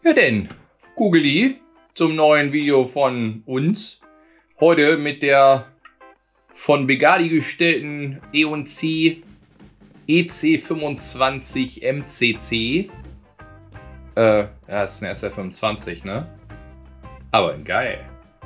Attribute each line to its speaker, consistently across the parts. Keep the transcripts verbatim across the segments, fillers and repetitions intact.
Speaker 1: Ja denn, Googly zum neuen Video von uns. Heute mit der von Begadi gestellten E und C E C fünfundzwanzig M C C. Äh, ja, das ist eine S R fünfundzwanzig, ne? Aber geil.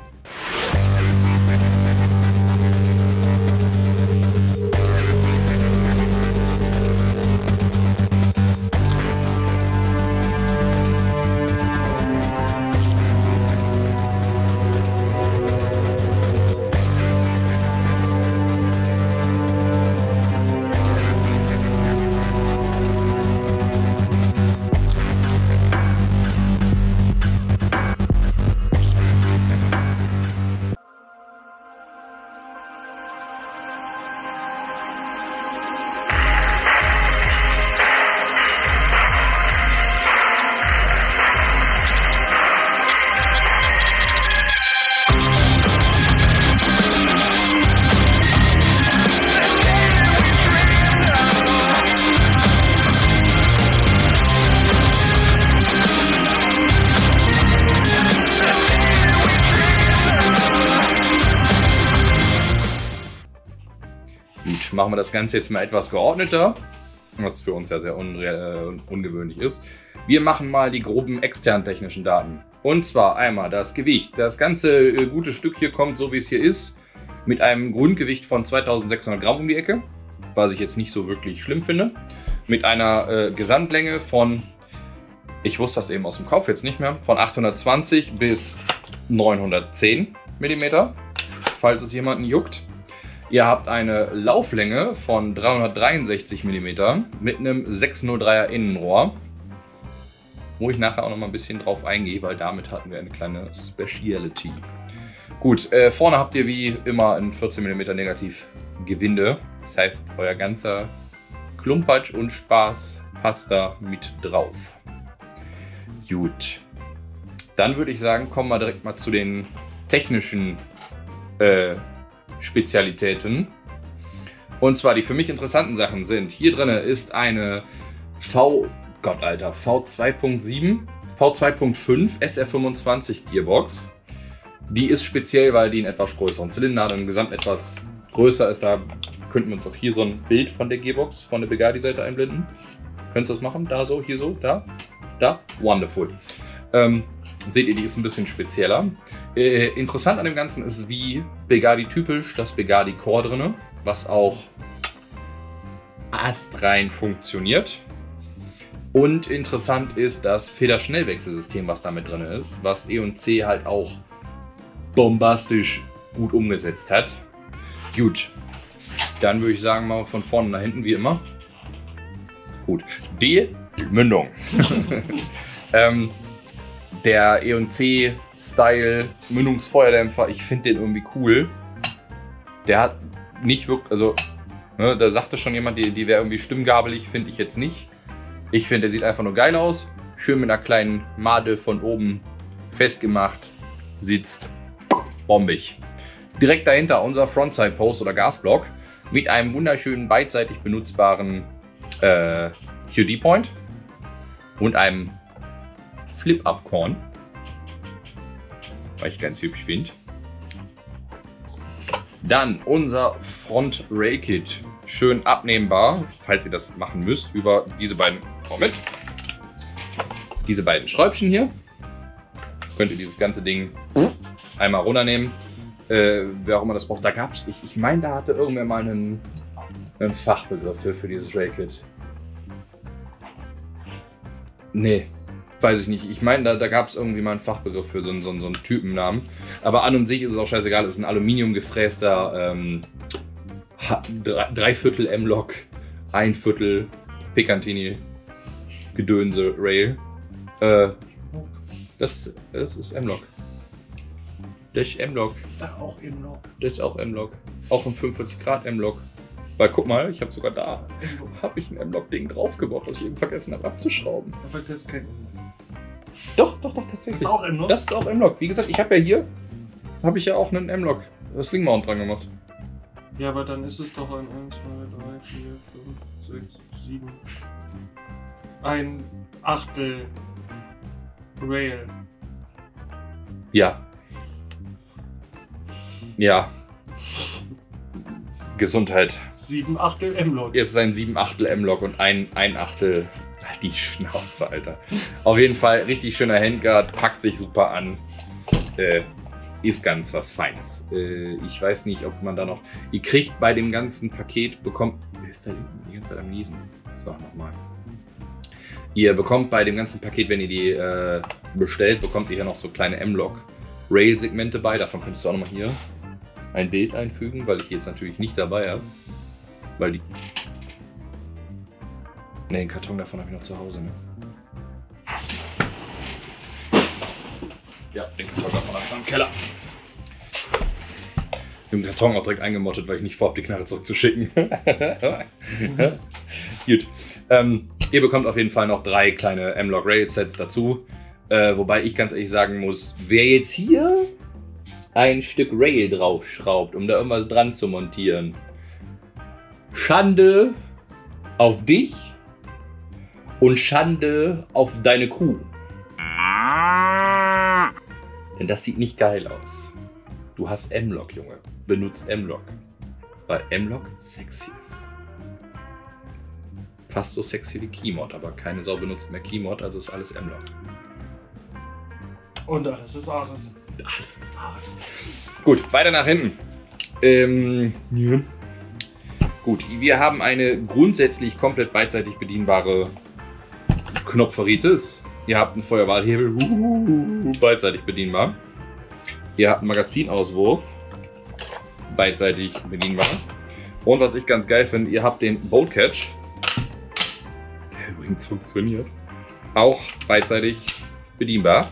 Speaker 1: Gut, machen wir das Ganze jetzt mal etwas geordneter, was für uns ja sehr unre äh, ungewöhnlich ist. Wir machen mal die groben externen technischen Daten. Und zwar einmal das Gewicht. Das ganze äh, gute Stück hier kommt, so wie es hier ist, mit einem Grundgewicht von zweitausendsechshundert Gramm um die Ecke, was ich jetzt nicht so wirklich schlimm finde. Mit einer äh, Gesamtlänge von, ich wusste das eben aus dem Kopf jetzt nicht mehr, von achthundertzwanzig bis neunhundertzehn Millimeter, falls es jemanden juckt. Ihr habt eine Lauflänge von dreihundertdreiundsechzig Millimeter mit einem sechs null dreier Innenrohr, wo ich nachher auch noch mal ein bisschen drauf eingehe, weil damit hatten wir eine kleine Speciality. Gut, äh, vorne habt ihr wie immer ein vierzehn Millimeter Negativ Gewinde. Das heißt, euer ganzer Klumpatsch und Spaß passt da mit drauf. Gut, dann würde ich sagen, kommen wir direkt mal zu den technischen äh, Spezialitäten. Und zwar die für mich interessanten Sachen sind, hier drin ist eine V, Gott Alter, V zwei Punkt sieben, V zwei Punkt fünf S R fünfundzwanzig Gearbox. Die ist speziell, weil die einen etwas größeren Zylinder hat und im Gesamt etwas größer ist. Da könnten wir uns auch hier so ein Bild von der Gearbox, von der Begadi-Seite einblenden. Könntest du das machen? Da so, hier so, da, da. Wonderful. Ähm, Seht ihr, die ist ein bisschen spezieller. Äh, interessant an dem Ganzen ist, wie Begadi typisch, das Begadi Core drin, was auch astrein funktioniert. Und interessant ist das Federschnellwechselsystem, was da mit drin ist, was E und C halt auch bombastisch gut umgesetzt hat. Gut, dann würde ich sagen, mal von vorne nach hinten wie immer. Gut, die Mündung. ähm, Der E und C Style Mündungsfeuerdämpfer, ich finde den irgendwie cool. Der hat nicht wirklich, also ne, da sagte schon jemand, die, die wäre irgendwie stimmgabelig, finde ich jetzt nicht. Ich finde, der sieht einfach nur geil aus. Schön mit einer kleinen Made von oben festgemacht, sitzt bombig. Direkt dahinter unser Frontside Post oder Gasblock mit einem wunderschönen beidseitig benutzbaren äh, Q D-Point und einem Flip-Up-Korn, weil ich ganz hübsch finde. Dann unser Front-Rail-Kit. Schön abnehmbar, falls ihr das machen müsst, über diese beiden, Moment, diese beiden Schräubchen hier. Könnt ihr dieses ganze Ding einmal runternehmen. Äh, wer auch immer das braucht, da gab es, ich, ich meine, da hatte irgendwer mal einen, einen Fachbegriff für, für dieses Rail-Kit. Nee. Weiß ich nicht. Ich meine, da, da gab es irgendwie mal einen Fachbegriff für so einen, so, einen, so einen Typennamen. Aber an und sich ist es auch scheißegal. Es ist ein Aluminium gefräster ähm, Dreiviertel M-Lok, ein Viertel Picantini Gedönse Rail. Äh, das, das ist M-Lok. Das ist M-Lok.
Speaker 2: Da auch M-Lok.
Speaker 1: Das ist auch M-Lok. Auch ein fünfundvierzig Grad M-Lok. Weil guck mal, ich habe sogar da habe ich ein M-Lok-Ding draufgebaut, was ich eben vergessen habe abzuschrauben.
Speaker 2: Aber das ist kein M-Lok.
Speaker 1: Doch, doch, doch, tatsächlich.
Speaker 2: Das ist auch M-Lok?
Speaker 1: Das ist auch M-Lok. Wie gesagt, ich habe ja hier, habe ich ja auch einen M-Lok, das Sling Mount dran gemacht.
Speaker 2: Ja, aber dann ist es doch ein eins, zwei, drei, vier, fünf, sechs, sieben. Ein Achtel Rail.
Speaker 1: Ja. Ja. Gesundheit.
Speaker 2: sieben Achtel M-Log.
Speaker 1: Es ist ein sieben Achtel M-Log und ein, ein Achtel. Die Schnauze, Alter. Auf jeden Fall richtig schöner Handguard, packt sich super an. Äh, ist ganz was Feines. Äh, ich weiß nicht, ob man da noch. Ihr kriegt bei dem ganzen Paket, bekommt. Wer ist da die ganze Zeit am Niesen? So, nochmal. Ihr bekommt bei dem ganzen Paket, wenn ihr die äh, bestellt, bekommt ihr hier noch so kleine M-Log Rail-Segmente bei. Davon könntest du auch nochmal hier ein Bild einfügen, weil ich die jetzt natürlich nicht dabei habe. Weil die. Ne, den Karton davon habe ich noch zu Hause, ne? Ja, den Karton davon habe ich noch im Keller. Den Karton auch direkt eingemottet, weil ich nicht vorhabe, die Knarre zurückzuschicken. Gut. Ähm, ihr bekommt auf jeden Fall noch drei kleine M-Log Rail Sets dazu. Äh, wobei ich ganz ehrlich sagen muss, wer jetzt hier ein Stück Rail draufschraubt, um da irgendwas dran zu montieren, Schande auf dich und Schande auf deine Kuh. Denn das sieht nicht geil aus. Du hast M-Log, Junge. Benutzt M-Log. Weil M-Log sexy ist. Fast so sexy wie Keymod, aber keine Sau benutzt mehr Keymod, also ist alles M-Log.
Speaker 2: Und alles ist Ares.
Speaker 1: Alles ist Ares. Gut, weiter nach hinten. Ähm, ja. Gut, wir haben eine grundsätzlich komplett beidseitig bedienbare Knopferitis. Ihr habt einen Feuerwahlhebel, uh, beidseitig bedienbar. Ihr habt einen Magazinauswurf, beidseitig bedienbar. Und was ich ganz geil finde, ihr habt den Bolt Catch, der übrigens funktioniert, auch beidseitig bedienbar.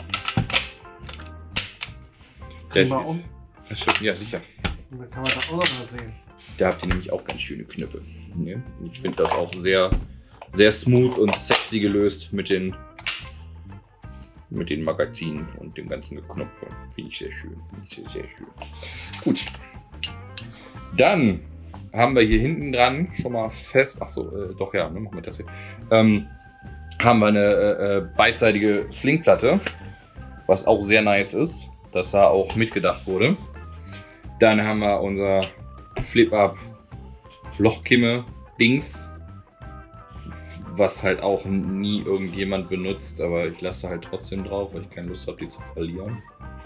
Speaker 1: Der ist,
Speaker 2: um.
Speaker 1: das stimmt, ja, sicher.
Speaker 2: Und dann kann man das auch noch mal sehen.
Speaker 1: Da habt ihr nämlich auch ganz schöne Knöpfe. Ne? Ich finde das auch sehr, sehr smooth und sexy gelöst mit den, mit den Magazinen und dem ganzen Geknopfe. Finde ich sehr schön. Find ich sehr, sehr schön. Gut. Dann haben wir hier hinten dran schon mal fest. Achso, äh, doch ja, ne, machen wir das hier. Ähm, haben wir eine äh, beidseitige Slingplatte, was auch sehr nice ist, dass da auch mitgedacht wurde. Dann haben wir unser Flip-Up Lochkimme Dings, was halt auch nie irgendjemand benutzt, aber ich lasse halt trotzdem drauf, weil ich keine Lust habe, die zu verlieren.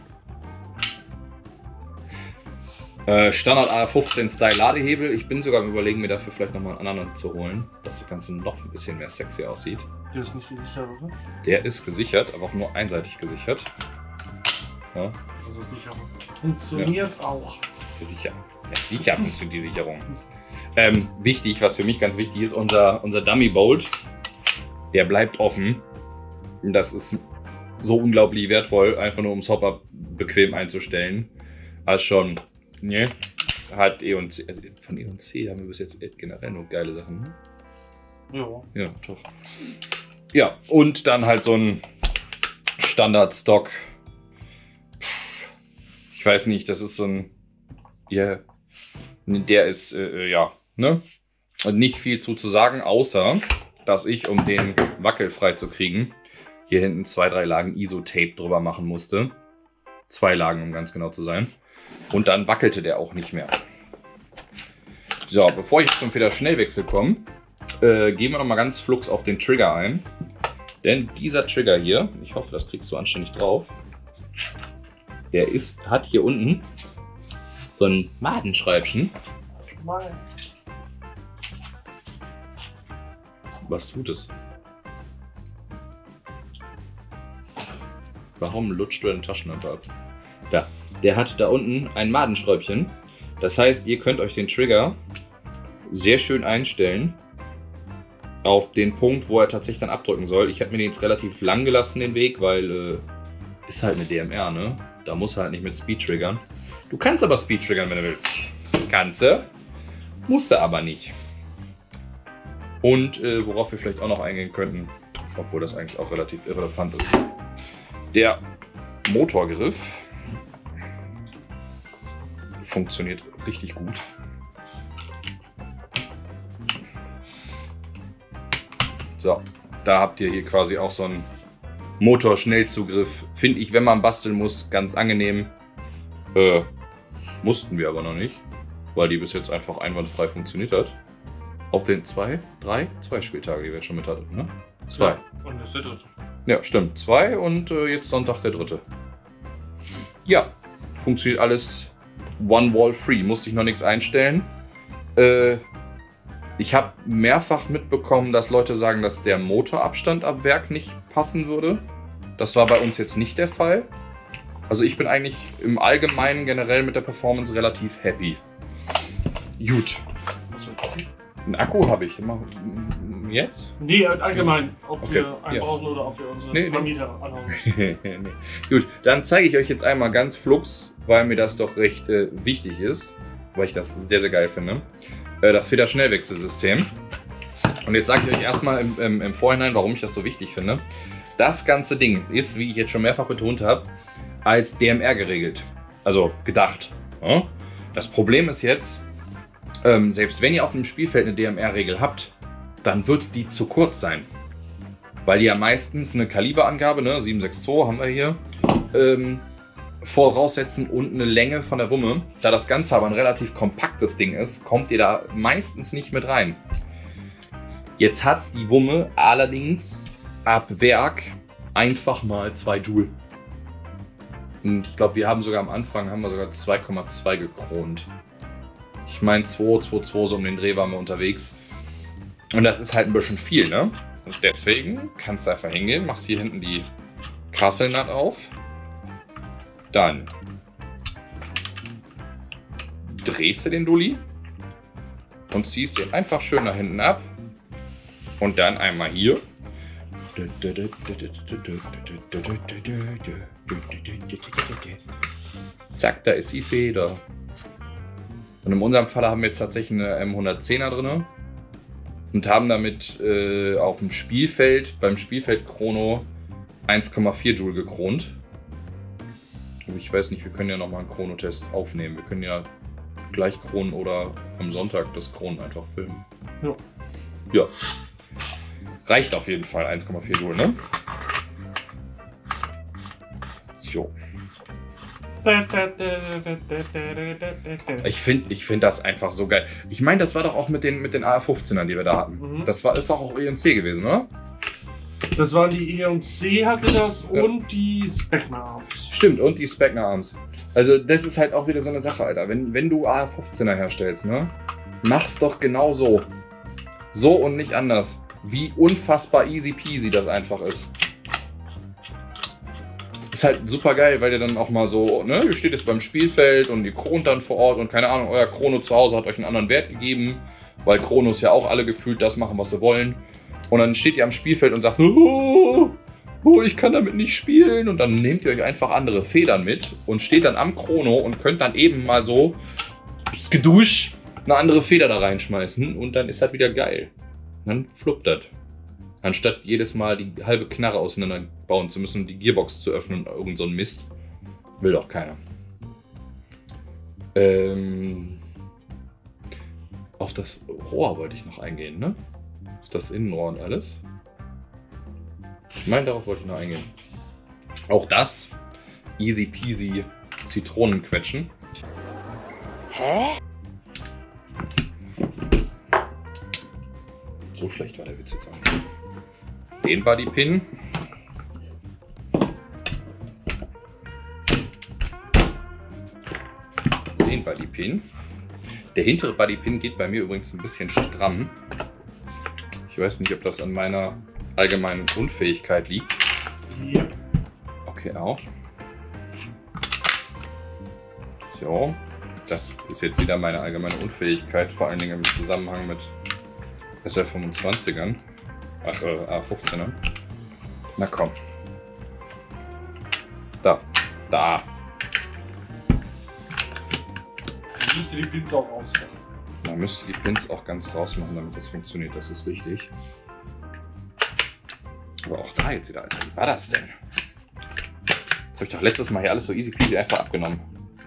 Speaker 1: Äh, Standard A fünfzehn Style Ladehebel. Ich bin sogar am Überlegen, mir dafür vielleicht nochmal einen anderen zu holen, dass das Ganze noch ein bisschen mehr sexy aussieht.
Speaker 2: Der ist nicht gesichert, oder?
Speaker 1: Der ist gesichert, aber auch nur einseitig gesichert. Ja.
Speaker 2: Also sicher. Funktioniert ja auch.
Speaker 1: Sicher. Ja, sicher funktioniert die Sicherung. Ähm, wichtig, was für mich ganz wichtig ist, unser, unser Dummy Bolt, der bleibt offen. Das ist so unglaublich wertvoll, einfach nur um das Hopper bequem einzustellen. Als schon, ne? Hat E und C, von E und C haben wir bis jetzt generell nur geile Sachen. Ne?
Speaker 2: Ja.
Speaker 1: Ja, doch. Ja, und dann halt so ein Standard-Stock. Ich weiß nicht, das ist so ein. Ja. Der ist, äh, ja, ne? Und nicht viel zu, zu sagen, außer, dass ich, um den wackelfrei zu kriegen, hier hinten zwei, drei Lagen Iso-Tape drüber machen musste. Zwei Lagen, um ganz genau zu sein. Und dann wackelte der auch nicht mehr. So, bevor ich zum Federschnellwechsel komme, äh, gehen wir noch mal ganz flugs auf den Trigger ein. Denn dieser Trigger hier, ich hoffe, das kriegst du anständig drauf, der ist, hat hier unten so ein Madenschreibchen.
Speaker 2: Mal.
Speaker 1: Was tut es? Warum lutscht du deine Taschenlampe ab? Da. Der hat da unten ein Madenschräubchen. Das heißt, ihr könnt euch den Trigger sehr schön einstellen auf den Punkt, wo er tatsächlich dann abdrücken soll. Ich habe mir den jetzt relativ lang gelassen, den Weg, weil äh, ist halt eine D M R, ne? Da muss halt nicht mit Speed triggern. Du kannst aber Speed triggern, wenn du willst. Kannst du, musst du aber nicht. Und äh, worauf wir vielleicht auch noch eingehen könnten, obwohl das eigentlich auch relativ irrelevant ist, der Motorgriff funktioniert richtig gut. So, da habt ihr hier quasi auch so ein Motor, Schnellzugriff, finde ich, wenn man basteln muss, ganz angenehm. Äh, mussten wir aber noch nicht, weil die bis jetzt einfach einwandfrei funktioniert hat. Auf den zwei, drei, zwei Spieltage, die wir jetzt schon mit hatten, ne? Zwei.
Speaker 2: Ja, und das ist der dritte.
Speaker 1: Ja, stimmt. Zwei und äh, jetzt Sonntag der dritte. Ja, funktioniert alles One-Wall-Free. Musste ich noch nichts einstellen. Äh, ich habe mehrfach mitbekommen, dass Leute sagen, dass der Motorabstand ab Werk nicht passen würde. Das war bei uns jetzt nicht der Fall. Also ich bin eigentlich im Allgemeinen generell mit der Performance relativ happy. Gut.
Speaker 2: Hast du einen Kaffee?
Speaker 1: Einen Akku habe ich. Jetzt?
Speaker 2: Nee, allgemein. Ob
Speaker 1: Okay,
Speaker 2: wir einen
Speaker 1: ja.
Speaker 2: brauchen oder ob wir unsere
Speaker 1: Nee, nee.
Speaker 2: Vermieter anhauen müssen.
Speaker 1: nee. Gut, dann zeige ich euch jetzt einmal ganz flugs, weil mir das doch recht äh, wichtig ist, weil ich das sehr, sehr geil finde, äh, das Federschnellwechselsystem. Und jetzt sage ich euch erstmal im, im, im Vorhinein, warum ich das so wichtig finde. Das ganze Ding ist, wie ich jetzt schon mehrfach betont habe, als D M R geregelt. Also gedacht. Ja? Das Problem ist jetzt, ähm, selbst wenn ihr auf dem Spielfeld eine D M R-Regel habt, dann wird die zu kurz sein. Weil die ja meistens eine Kaliberangabe, ne, sieben sechs zwei haben wir hier, ähm, voraussetzen und eine Länge von der Wumme. Da das Ganze aber ein relativ kompaktes Ding ist, kommt ihr da meistens nicht mit rein. Jetzt hat die Wumme allerdings ab Werk einfach mal zwei Joule. Und ich glaube, wir haben sogar am Anfang haben wir sogar zwei Komma zwei gekront. Ich meine zwei, zwei, zwei, so um den Dreh waren wir unterwegs. Und das ist halt ein bisschen viel, ne? Und deswegen kannst du einfach hingehen, machst hier hinten die Kasselnaht auf. Dann drehst du den Dulli und ziehst den einfach schön nach hinten ab. Und dann einmal hier. Zack, da ist die Feder. Und in unserem Fall haben wir jetzt tatsächlich eine M hundertzehner drin. Und haben damit äh, auf dem Spielfeld, beim Spielfeld-Chrono eins Komma vier Joule gekront. Ich weiß nicht, wir können ja nochmal einen Chronotest aufnehmen. Wir können ja gleich kronen oder am Sonntag das Kronen einfach filmen.
Speaker 2: Ja.
Speaker 1: Ja. Reicht auf jeden Fall eins Komma vier Joule, ne? Jo. Ich finde ich find das einfach so geil. Ich meine, das war doch auch mit den, mit den A R fünfzehnern, die wir da hatten.
Speaker 2: Mhm.
Speaker 1: Das war, ist auch E und C gewesen, oder?
Speaker 2: Das waren die E und C hatte das
Speaker 1: Ja.
Speaker 2: und die Specna Arms.
Speaker 1: Stimmt, und die Specna Arms. Also das ist halt auch wieder so eine Sache, Alter. Wenn, wenn du A R fünfzehner herstellst, ne? Mach's doch genau so. So und nicht anders. Wie unfassbar easy peasy das einfach ist. Ist halt super geil, weil ihr dann auch mal so, ne, ihr steht jetzt beim Spielfeld und ihr kront dann vor Ort und keine Ahnung, euer Chrono zu Hause hat euch einen anderen Wert gegeben, weil Chronos ja auch alle gefühlt das machen, was sie wollen. Und dann steht ihr am Spielfeld und sagt, oh, oh, ich kann damit nicht spielen. Und dann nehmt ihr euch einfach andere Federn mit und steht dann am Chrono und könnt dann eben mal so geduscht eine andere Feder da reinschmeißen und dann ist halt wieder geil. Dann fluppt das. Anstatt jedes Mal die halbe Knarre auseinanderbauen zu müssen, um die Gearbox zu öffnen und irgend so ein Mist. Will doch keiner. Ähm, auf das Rohr wollte ich noch eingehen, ne? Das Innenrohr und alles. Ich meine, darauf wollte ich noch eingehen. Auch das easy peasy Zitronenquetschen. Hä? So schlecht war der Witz jetzt auch nicht. Den Bodypin. Den Bodypin. Der hintere Bodypin geht bei mir übrigens ein bisschen stramm. Ich weiß nicht, ob das an meiner allgemeinen Unfähigkeit liegt.
Speaker 2: Ja.
Speaker 1: Okay, auch. So. Das ist jetzt wieder meine allgemeine Unfähigkeit, vor allen Dingen im Zusammenhang mit S R fünfundzwanzigern. Ach, äh, A fünfzehnern. Na komm. Da. Da.
Speaker 2: Dann müsst ihr die Pins auch ausmachen.
Speaker 1: Man müsste die Pins auch ganz rausmachen, damit das funktioniert. Das ist richtig. Aber auch da jetzt wieder, Alter. Wie war das denn? Das habe ich doch letztes Mal hier alles so easy peasy einfach abgenommen.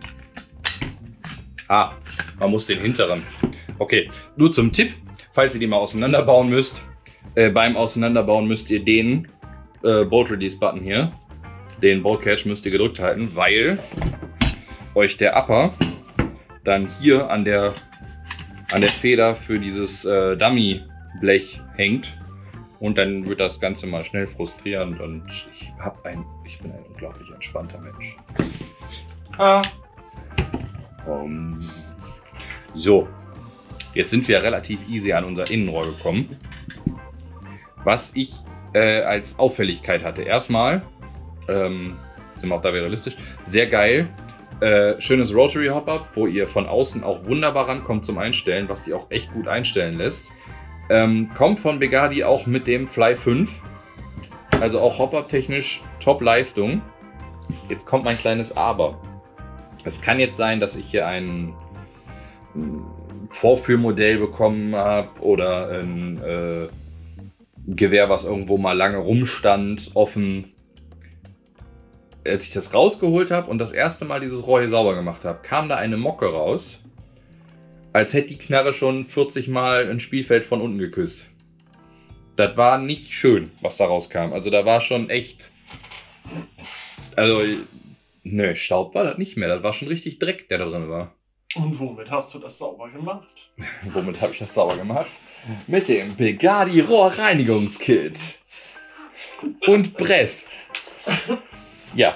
Speaker 1: Ah, man muss den hinteren. Okay, nur zum Tipp, falls ihr die mal auseinanderbauen müsst. Äh, beim Auseinanderbauen müsst ihr den äh, Bolt Release Button hier. Den Bolt Catch müsst ihr gedrückt halten, weil euch der Upper dann hier an der, an der Feder für dieses äh, Dummy-Blech hängt. Und dann wird das Ganze mal schnell frustrierend und ich, hab ein, ich bin ein unglaublich entspannter Mensch.
Speaker 2: Ah.
Speaker 1: Um, so, jetzt sind wir relativ easy an unser Innenrohr gekommen. Was ich äh, als Auffälligkeit hatte. Erstmal, ähm, sind wir auch da wieder realistisch, sehr geil. Äh, schönes Rotary Hop-Up, wo ihr von außen auch wunderbar rankommt zum Einstellen, was die auch echt gut einstellen lässt. Ähm, kommt von Begadi auch mit dem Fly fünf. Also auch Hop-Up technisch Top-Leistung. Jetzt kommt mein kleines Aber. Es kann jetzt sein, dass ich hier ein Vorführmodell bekommen habe oder ein äh, Gewehr, was irgendwo mal lange rumstand, offen. Als ich das rausgeholt habe und das erste Mal dieses Rohr hier sauber gemacht habe, kam da eine Mocke raus, als hätte die Knarre schon vierzig Mal ein Spielfeld von unten geküsst. Das war nicht schön, was da rauskam. Also da war schon echt... Also, nö, Staub war das nicht mehr. Das war schon richtig Dreck, der da drin war.
Speaker 2: Und womit hast du das sauber gemacht?
Speaker 1: Womit habe ich das sauber gemacht? Mit dem Begadi Rohrreinigungskit. Und Breff. Ja.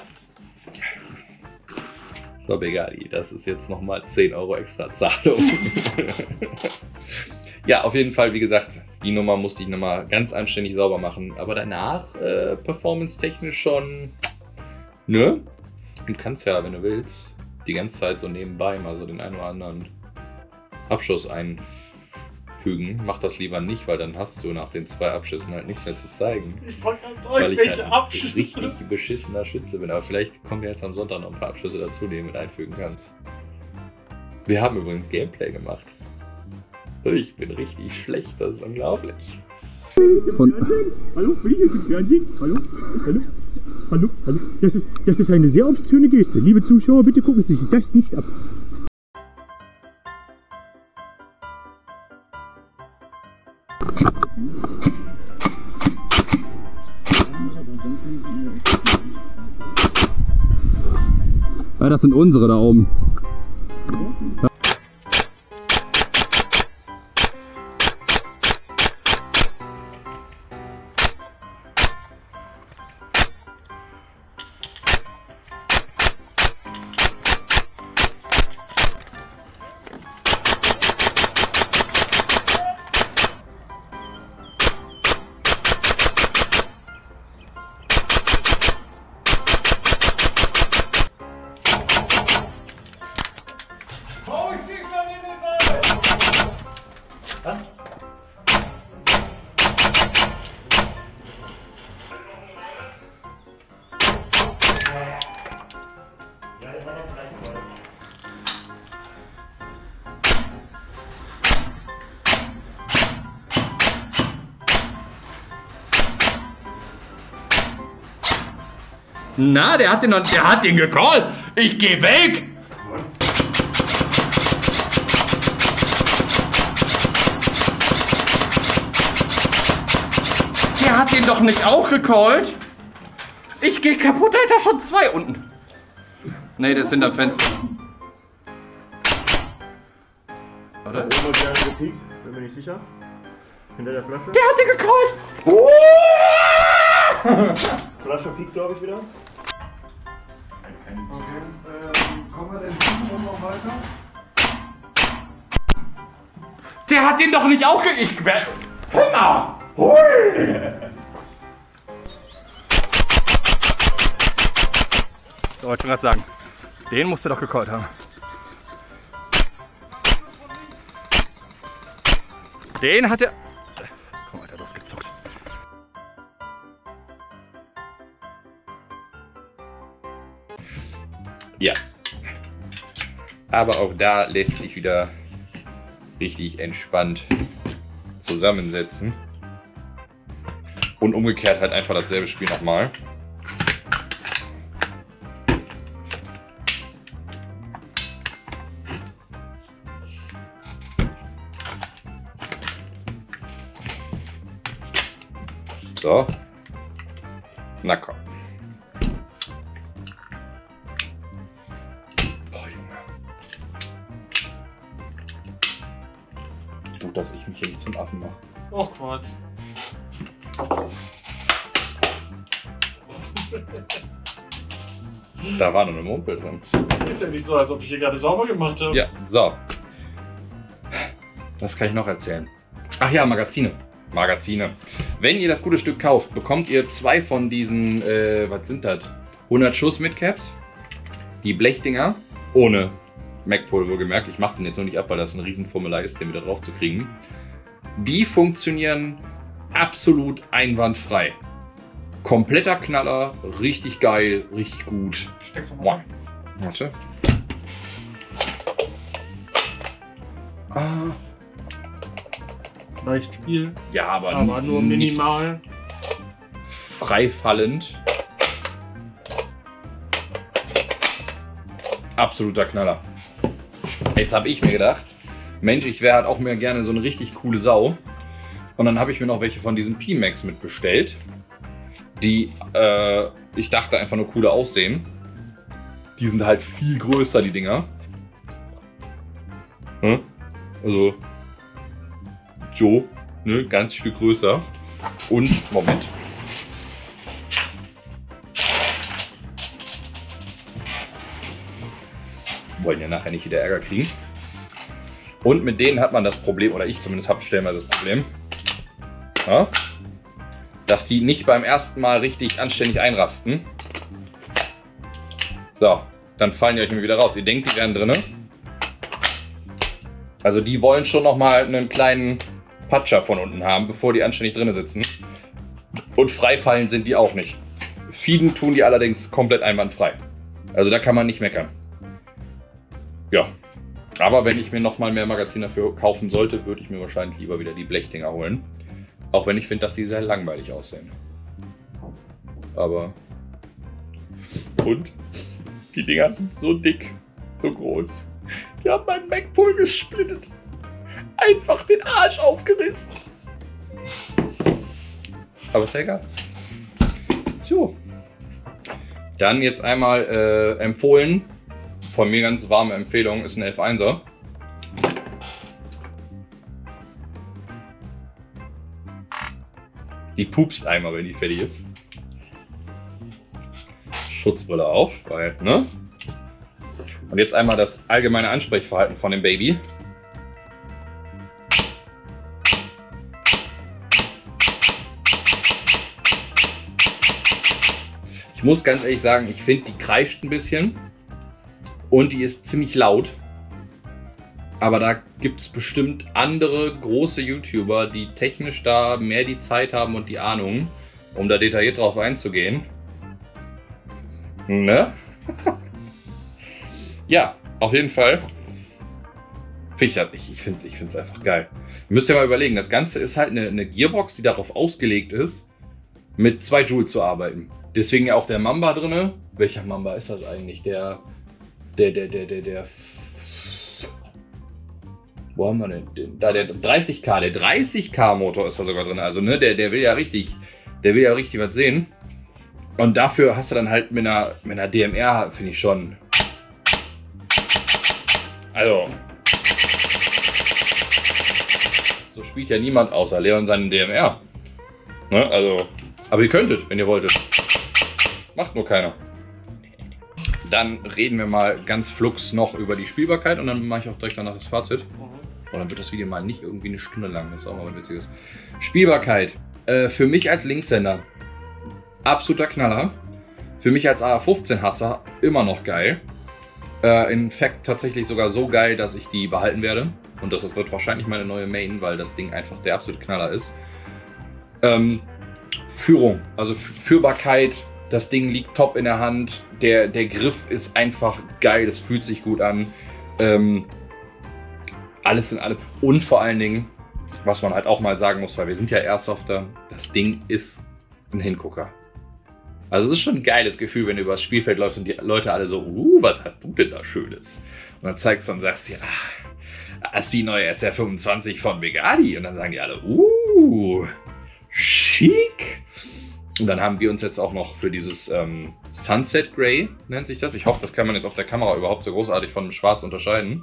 Speaker 1: So, Begadi, das ist jetzt nochmal zehn Euro extra Zahlung. Ja, auf jeden Fall, wie gesagt, die Nummer musste ich nochmal ganz anständig sauber machen. Aber danach, äh, performance-technisch schon, ne? Du kannst ja, wenn du willst, die ganze Zeit so nebenbei mal so den einen oder anderen Abschuss einfügen. Mach das lieber nicht, weil dann hast du nach den zwei Abschüssen halt nichts mehr zu zeigen.
Speaker 2: Ich wollte gerade sagen,
Speaker 1: weil ich
Speaker 2: welche
Speaker 1: halt ein
Speaker 2: Abschüsse?
Speaker 1: richtig beschissener Schütze bin. Aber vielleicht kommen wir jetzt am Sonntag noch ein paar Abschüsse dazu, die du mit einfügen kannst. Wir haben übrigens Gameplay gemacht. Ich bin richtig schlecht, das ist unglaublich.
Speaker 3: Von hallo, bin ich jetzt im Fernsehen? Hallo? Hallo? Hallo? Hallo? Das ist, das ist eine sehr obszöne Geste. Liebe Zuschauer, bitte gucken Sie sich das nicht ab. Ja, das sind unsere da oben. Ja.
Speaker 1: Na, der hat den, der hat den gecallt. Ich geh weg. Der hat den doch nicht auch gecallt. Ich geh kaputt, Alter, schon zwei unten. Nee, das ist hinterm Fenster. Oder?
Speaker 2: Da oben hat der gepiekt, bin mir nicht sicher. Hinter der Flasche.
Speaker 1: Der hat den gecallt.
Speaker 2: Flasche piekt, glaube ich, wieder. Okay, ähm, kommen wir denn hier noch weiter?
Speaker 1: Der hat den doch nicht auch ge... Ich werde... Finger! Hui!
Speaker 3: So, wollte ich gerade sagen. Den musst du doch gecallt haben. Den hat er... Komm, Alter, losgezockt.
Speaker 1: Ja. Aber auch da lässt sich wieder richtig entspannt zusammensetzen. Und umgekehrt halt einfach dasselbe Spiel nochmal. So. Na komm. Boah, Junge. Gut, dass ich mich hier nicht zum Affen mache.
Speaker 4: Oh Quatsch.
Speaker 1: Da war noch eine Mumpel drin.
Speaker 4: Ist ja nicht so, als ob ich hier gerade sauber gemacht habe.
Speaker 1: Ja, so. Was kann ich noch erzählen? Ach ja, Magazine. Magazine. Wenn ihr das gute Stück kauft, bekommt ihr zwei von diesen, äh, was sind das? hundert Schuss Midcaps. Die Blechdinger. Ohne MagPul wohlgemerkt. Ich mache den jetzt noch nicht ab, weil das eine Riesenformular ist, den wieder drauf zu kriegen. Die funktionieren absolut einwandfrei. Kompletter Knaller, richtig geil, richtig gut.
Speaker 4: Steck doch mal.
Speaker 1: Wow. Warte. Ah.
Speaker 4: Leicht Spiel,
Speaker 1: Ja, aber,
Speaker 4: aber nur
Speaker 1: nicht
Speaker 4: minimal.
Speaker 1: freifallend. Absoluter Knaller. Jetzt habe ich mir gedacht, Mensch, ich wäre halt auch mir gerne so eine richtig coole Sau. Und dann habe ich mir noch welche von diesen Pimax mitbestellt, die, äh, ich dachte einfach nur cooler aussehen. Die sind halt viel größer, die Dinger. Hm? Also, so, ne, ganz Stück größer. Und, Moment. Wollen ja nachher nicht wieder Ärger kriegen. Und mit denen hat man das Problem, oder ich zumindest habe stellenweise das Problem, ja, dass die nicht beim ersten Mal richtig anständig einrasten. So, dann fallen die euch mal wieder raus. Ihr denkt, die wären drin. Also die wollen schon noch mal einen kleinen Patscher von unten haben, bevor die anständig drin sitzen. Und freifallen sind die auch nicht. Feeden tun die allerdings komplett einwandfrei. Also da kann man nicht meckern. Ja, aber wenn ich mir noch mal mehr Magazin dafür kaufen sollte, würde ich mir wahrscheinlich lieber wieder die Blechdinger holen. Auch wenn ich finde, dass die sehr langweilig aussehen. Aber... Und? Die Dinger sind so dick, so groß. Die haben meinen MagPul gesplittet. Einfach den Arsch aufgerissen. Aber ist ja egal. So. Dann jetzt einmal äh, empfohlen. Von mir ganz warme Empfehlung ist ein F einser. Die pupst einmal, wenn die fertig ist. Schutzbrille auf, weil, ne? Und jetzt einmal das allgemeine Ansprechverhalten von dem Baby. Ich muss ganz ehrlich sagen, ich finde, die kreischt ein bisschen. Und die ist ziemlich laut. Aber da gibt es bestimmt andere große YouTuber, die technisch da mehr die Zeit haben und die Ahnung, um da detailliert drauf einzugehen. Ne? Ja, auf jeden Fall. Find ich ich finde es einfach geil. Ihr müsst ja mal überlegen, das Ganze ist halt eine, eine Gearbox, die darauf ausgelegt ist, mit zwei Joule zu arbeiten. Deswegen ja auch der Mamba drin. Welcher Mamba ist das eigentlich? Der... Der, der, der, der, der. Wo haben wir denn? Den, da der dreißig K, der dreißig K Motor ist da sogar drin. Also, ne, der, der will ja richtig, der will ja richtig was sehen. Und dafür hast du dann halt mit einer, mit einer D M R, finde ich schon. Also. So spielt ja niemand außer Leon seinen D M R. Ne, also. Aber ihr könntet, wenn ihr wolltet. Macht nur keiner. Dann reden wir mal ganz flugs noch über die Spielbarkeit und dann mache ich auch direkt danach das Fazit. Und dann wird das Video mal nicht irgendwie eine Stunde lang, das ist auch mal was Witziges. Spielbarkeit. Äh, für mich als Linkshänder absoluter Knaller. Für mich als A R fünfzehn Hasser immer noch geil. Äh, in Fact tatsächlich sogar so geil, dass ich die behalten werde. Und das wird wahrscheinlich meine neue Main, weil das Ding einfach der absolute Knaller ist. Ähm, Führung, also Führbarkeit. Das Ding liegt top in der Hand, der, der Griff ist einfach geil, das fühlt sich gut an. Ähm, alles in allem. Und vor allen Dingen, was man halt auch mal sagen muss, weil wir sind ja Airsofter, das Ding ist ein Hingucker. Also es ist schon ein geiles Gefühl, wenn du übers Spielfeld läufst und die Leute alle so, uh, was hast du denn da Schönes? Und dann zeigst du und sagst, ja, das ist die neue S R fünfundzwanzig von Begadi. Und dann sagen die alle, uh, schick. Und dann haben wir uns jetzt auch noch für dieses ähm, Sunset Grey, nennt sich das. Ich hoffe, das kann man jetzt auf der Kamera überhaupt so großartig von dem Schwarz unterscheiden.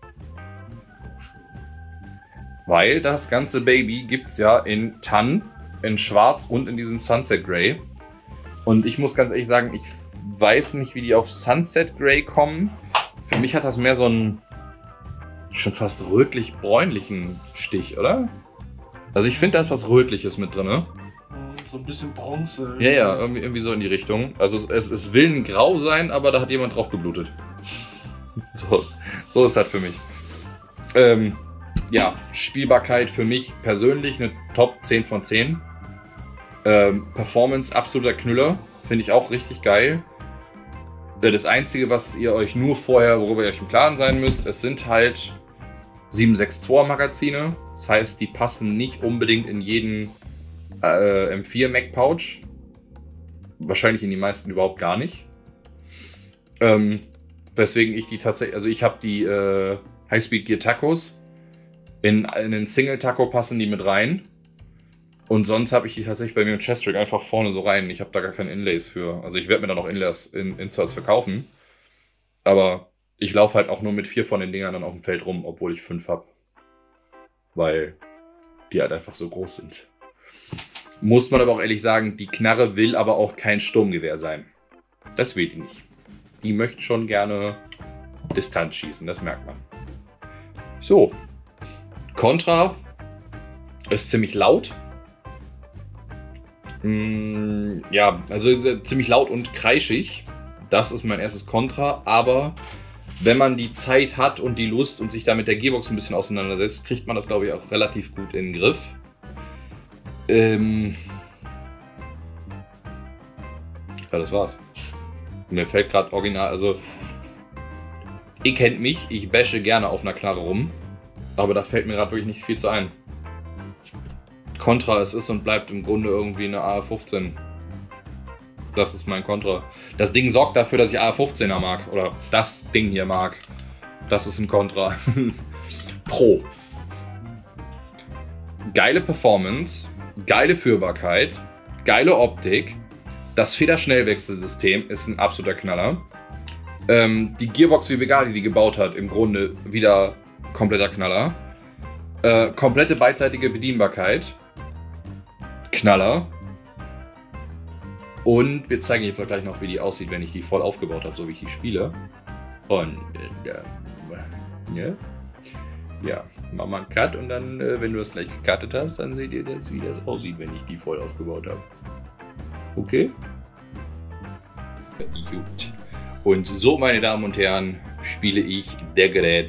Speaker 1: Weil das ganze Baby gibt es ja in Tan, in Schwarz und in diesem Sunset Grey. Und ich muss ganz ehrlich sagen, ich weiß nicht, wie die auf Sunset Grey kommen. Für mich hat das mehr so einen schon fast rötlich-bräunlichen Stich, oder? Also ich finde, da ist was Rötliches mit drin, ne?
Speaker 4: So ein bisschen Bronze.
Speaker 1: Ja, ja, irgendwie, irgendwie so in die Richtung. Also es, es, es will ein Grau sein, aber da hat jemand drauf geblutet. So, so ist das für mich. Ähm, ja, Spielbarkeit für mich persönlich eine Top zehn von zehn. Ähm, Performance absoluter Knüller. Finde ich auch richtig geil. Das Einzige, was ihr euch nur vorher, worüber ihr euch im Klaren sein müsst, es sind halt sieben sechs zwei Magazine. Das heißt, die passen nicht unbedingt in jeden äh, M vier Mac Pouch. Wahrscheinlich in die meisten überhaupt gar nicht. Ähm, weswegen ich die tatsächlich, also ich habe die äh, Highspeed Gear Tacos. In, in den Single Taco passen die mit rein. Und sonst habe ich die tatsächlich bei mir im Chest Rig einfach vorne so rein. Ich habe da gar keine Inlays für. Also ich werde mir da noch Inlays, in, Inserts verkaufen. Aber ich laufe halt auch nur mit vier von den Dingern dann auf dem Feld rum, obwohl ich fünf habe. Weil die halt einfach so groß sind. Muss man aber auch ehrlich sagen, die Knarre will aber auch kein Sturmgewehr sein. Das will die nicht. Die möchte schon gerne Distanz schießen, das merkt man. So. Contra ist ziemlich laut. Mm, ja, also äh, ziemlich laut und kreischig. Das ist mein erstes Contra. Aber wenn man die Zeit hat und die Lust und sich da mit der Gearbox ein bisschen auseinandersetzt, kriegt man das, glaube ich, auch relativ gut in den Griff. Ähm ja, das war's. Mir fällt gerade original, also ihr kennt mich, ich bashe gerne auf einer Knarre rum, aber da fällt mir gerade wirklich nicht viel zu ein. Contra, es ist und bleibt im Grunde irgendwie eine A R fünfzehn. Das ist mein Contra. Das Ding sorgt dafür, dass ich A R fünfzehner mag, oder das Ding hier mag. Das ist ein Contra. Pro. Geile Performance, geile Führbarkeit, geile Optik. Das Federschnellwechselsystem ist ein absoluter Knaller. Ähm, die Gearbox, wie Begadi die gebaut hat, im Grunde wieder kompletter Knaller. Äh, komplette beidseitige Bedienbarkeit. Knaller. Und wir zeigen jetzt auch gleich noch, wie die aussieht, wenn ich die voll aufgebaut habe, so wie ich die spiele. Und äh, ja. Ja, machen wir einen Cut und dann, äh, wenn du das gleich gecuttet hast, dann seht ihr das, wie das aussieht, wenn ich die voll aufgebaut habe. Okay? Gut. Und so, meine Damen und Herren, spiele ich der Gerät.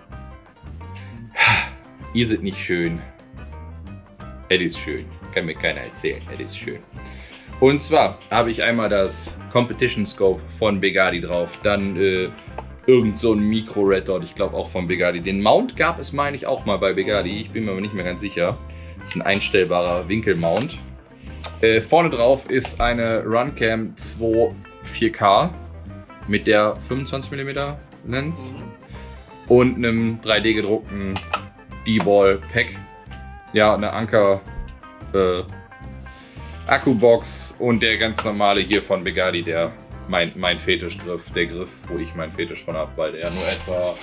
Speaker 1: Ihr seid nicht schön. Es ist schön. Kann mir keiner erzählen. Es ist schön. Und zwar habe ich einmal das Competition Scope von Begadi drauf. Dann äh, irgend so ein Micro Red Dot, ich glaube auch von Begadi. Den Mount gab es, meine ich, auch mal bei Begadi. Ich bin mir aber nicht mehr ganz sicher. Das ist ein einstellbarer Winkelmount. Äh, vorne drauf ist eine Runcam zwei vier K mit der fünfundzwanzig Millimeter Lens und einem drei D gedruckten D-Ball Pack. Ja, eine Anker äh, Akkubox und der ganz normale hier von Begadi, der mein, mein Fetischgriff, der Griff, wo ich meinen Fetisch von habe, weil der nur etwa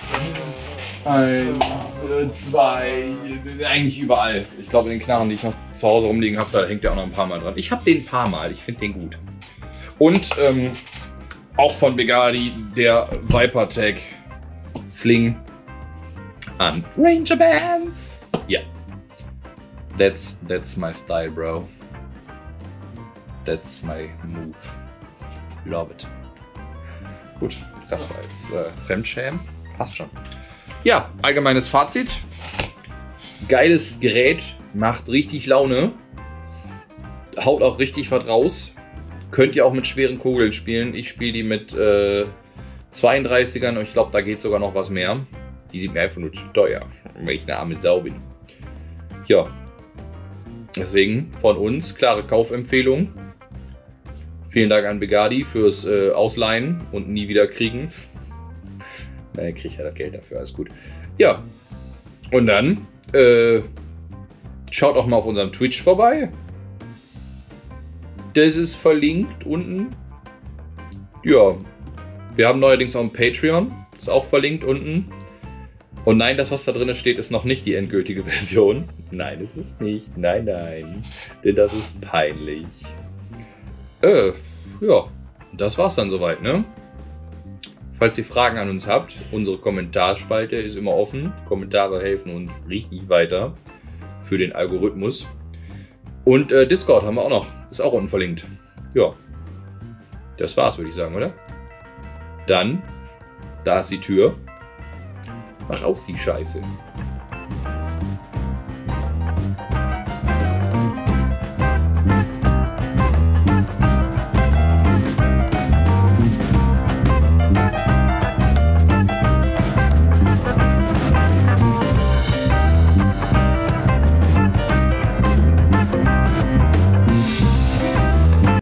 Speaker 1: eins, zwei, eigentlich überall. Ich glaube, in den Knarren, die ich noch zu Hause rumliegen habe, da hängt der auch noch ein paar Mal dran. Ich habe den ein paar Mal, ich finde den gut. Und ähm, auch von Begadi der Vipertech Sling an Ranger Bands. Ja, yeah. that's that's my style, bro. That's my move. Love it. Gut, das war jetzt äh, Fremdschämen. Passt schon. Ja, allgemeines Fazit. Geiles Gerät, macht richtig Laune. Haut auch richtig was raus. Könnt ihr auch mit schweren Kugeln spielen. Ich spiele die mit äh, zweiunddreißigern und ich glaube, da geht sogar noch was mehr. Die sind mir einfach nur zu teuer, weil ich eine arme Sau bin. Ja. Deswegen von uns klare Kaufempfehlung. Vielen Dank an Begadi fürs äh, Ausleihen und nie wieder kriegen. Na, er kriegt ja das Geld dafür, alles gut. Ja, und dann äh, schaut auch mal auf unserem Twitch vorbei. Das ist verlinkt unten. Ja, wir haben neuerdings auch ein Patreon. Das ist auch verlinkt unten. Und nein, das, was da drin steht, ist noch nicht die endgültige Version. Nein, ist es nicht. Nein, nein. Denn das ist peinlich. Äh, ja. Das war's dann soweit, ne? Falls ihr Fragen an uns habt, unsere Kommentarspalte ist immer offen. Kommentare helfen uns richtig weiter für den Algorithmus. Und äh, Discord haben wir auch noch. Ist auch unten verlinkt. Ja. Das war's, würde ich sagen, oder? Dann, da ist die Tür. Mach auf, die Scheiße.